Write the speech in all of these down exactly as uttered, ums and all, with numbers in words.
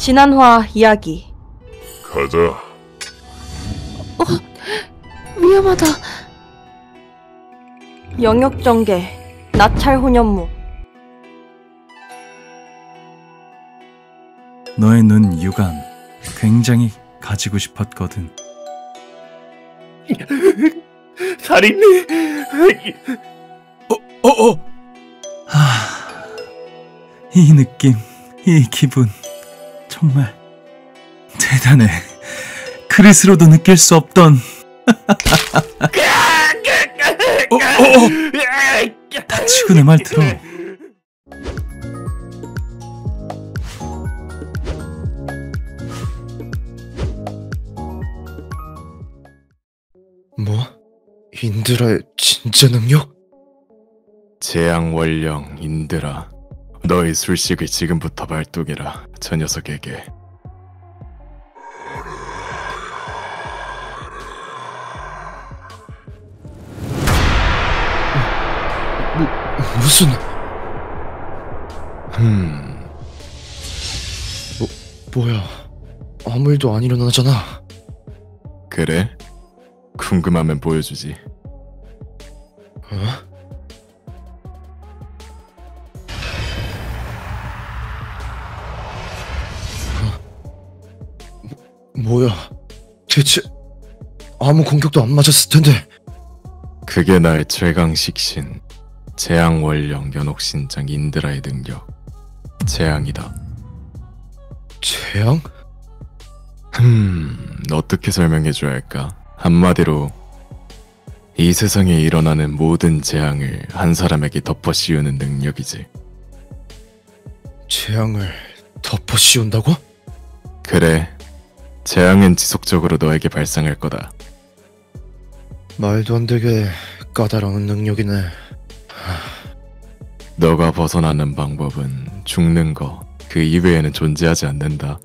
지난화 이야기. 가자. 어, 위험하다. 영역전개, 나찰혼연무. 너의 눈 유감 굉장히 가지고 싶었거든. 살인이. 어, 어, 어. 하, 이 느낌, 이 기분 정말 대단해. 그릿으로도 느낄 수 없던. 어, 어, 어. 다치고 내 말 들어. 뭐? 인드라의 진짜 능력? 재앙원령 인드라, 너의 술식을 지금부터 발동해라. 저 녀석에게. 뭐, 무슨... 음... 뭐, 뭐야... 아무 일도 안 일어나잖아. 그래? 궁금하면 보여주지. 어? 뭐야? 대체 아무 공격도 안 맞았을 텐데. 그게 나의 최강식신 재앙원령 연옥신장 인드라의 능력. 재앙이다. 재앙? 흠... 어떻게 설명해줘야 할까? 한마디로 이 세상에 일어나는 모든 재앙을 한 사람에게 덮어 씌우는 능력이지. 재앙을 덮어 씌운다고? 그래. 재앙은 지속적으로 너에게 발생할 거다. 말도 안 되게 까다로운 능력이네. 너가 벗어나는 방법은 죽는 거, 그 이외에는 존재하지 않는다.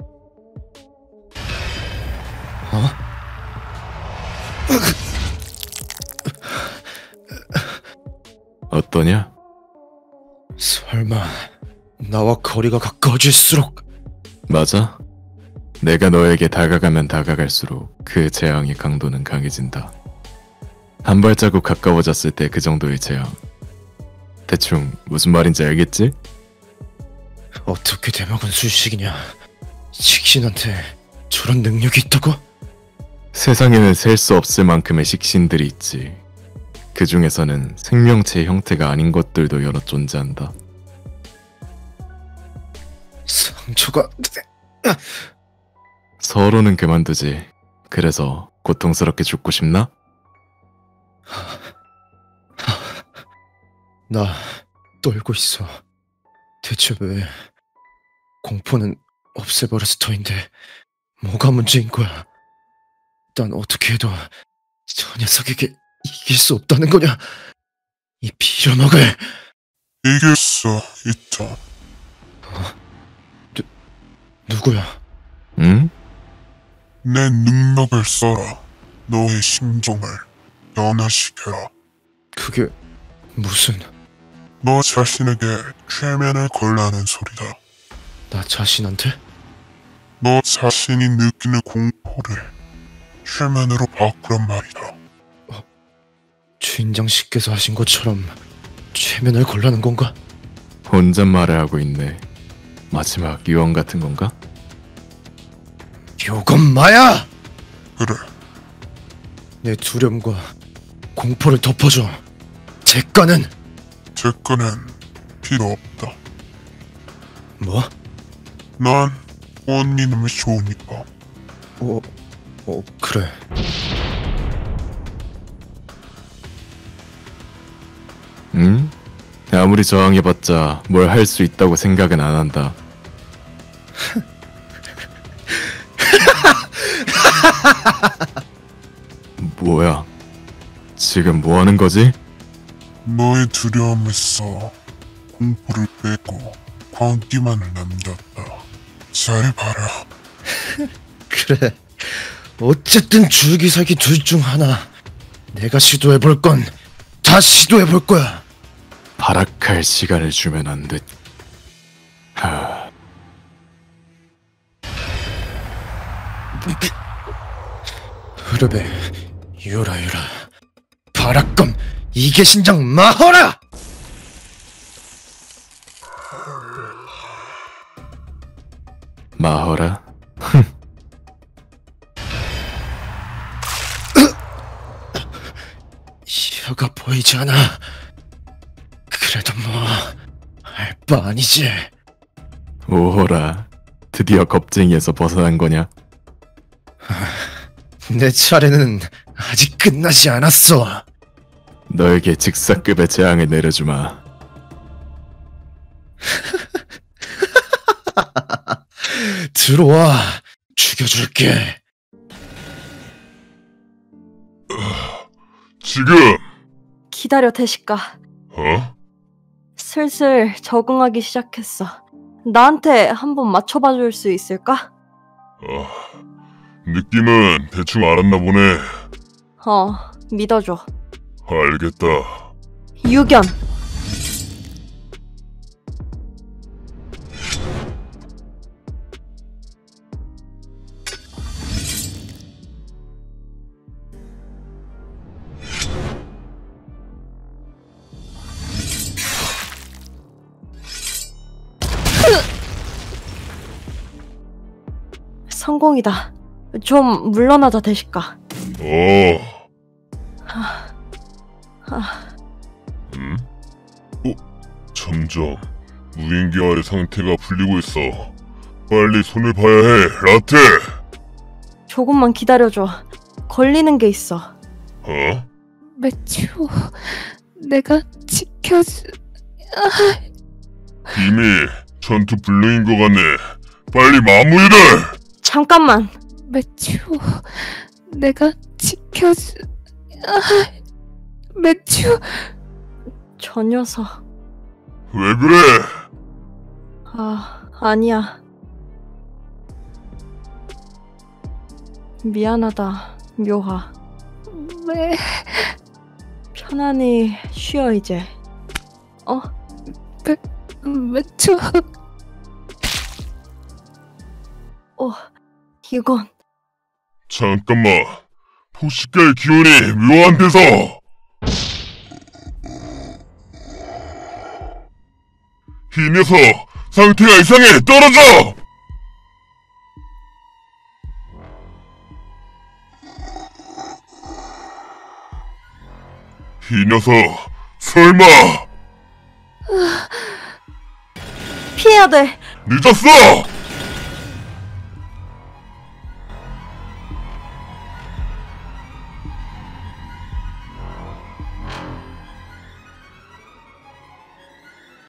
어? 어떠냐? 설마 나와 거리가 가까워질수록... 맞아. 내가 너에게 다가가면 다가갈수록 그 재앙의 강도는 강해진다. 한 발자국 가까워졌을 때 그 정도의 재앙. 대충 무슨 말인지 알겠지? 어떻게 대먹은 술식이냐. 식신한테 저런 능력이 있다고? 세상에는 셀 수 없을 만큼의 식신들이 있지. 그 중에서는 생명체의 형태가 아닌 것들도 여러 존재한다. 상처가... 서로는 그만두지. 그래서 고통스럽게 죽고 싶나? 나 떨고 있어. 대체 왜... 공포는 없애버려서 터인데 뭐가 문제인 거야? 난 어떻게 해도 저 녀석에게 이길 수 없다는 거냐? 이 빌어먹을... 이길 수 있다. 어? 누... 누구야? 응? 내 능력을 써라. 너의 심정을 변화시켜라. 그게 무슨... 너 자신에게 최면을 걸라는 소리다. 나 자신한테? 너 자신이 느끼는 공포를 최면으로 바꾸란 말이다. 어, 주인장 씨께서 하신 것처럼 최면을 걸라는 건가? 혼잣말을 하고 있네. 마지막 유언 같은 건가? 요건 마야! 그래. 내 두려움과 공포를 덮어줘. 대가는... 대가는 필요 없다. 뭐? 난 언니 놈이 좋으니까. 어... 어... 그래. 응? 아무리 저항해봤자 뭘 할 수 있다고 생각은 안 한다. 뭐야? 지금 뭐 하는 거지? 너의 두려움에서 공포를 빼고 광기만을 남겼다. 잘 봐라. 그래. 어쨌든 줄기살기 둘 중 하나. 내가 시도해볼 건 다 시도해볼 거야. 발악할 시간을 주면 안 돼. 하... 흐르베 유라유라 바라검 이계신장 마허라! 마허라? 혀가 보이지 않아. 그래도 뭐 알 바 아니지. 오호라, 드디어 겁쟁이에서 벗어난 거냐? 내 차례는 아직 끝나지 않았어. 너에게 직사급의 재앙을 내려주마. 들어와, 죽여줄게. 지금! 기다려, 대식가. 어? 슬슬 적응하기 시작했어. 나한테 한번 맞춰봐 줄 수 있을까? 어, 느낌은 대충 알았나 보네. 어, 믿어줘. 알겠다. 유견. 성공이다. 좀 물러나자, 대식가. 어. 아, 음? 어? 점점 무인기와의 상태가 풀리고 있어. 빨리 손을 봐야 해, 라테! 조금만 기다려줘. 걸리는 게 있어. 어? 매튜, 내가 지켜주... 이미 전투 불능인 것 같네. 빨리 마무리를! 잠깐만. 매튜, 내가 지켜주... 매튜, 저 녀석. 왜 그래? 아, 아니야. 미안하다, 묘하. 왜... 편안히 쉬어, 이제. 어? 매튜... 어, 이건... 잠깐만. 포식가의 기운이 묘한 데서! 이 녀석! 상태가 이상해! 떨어져! 이 녀석! 설마! 피해야 돼! 늦었어!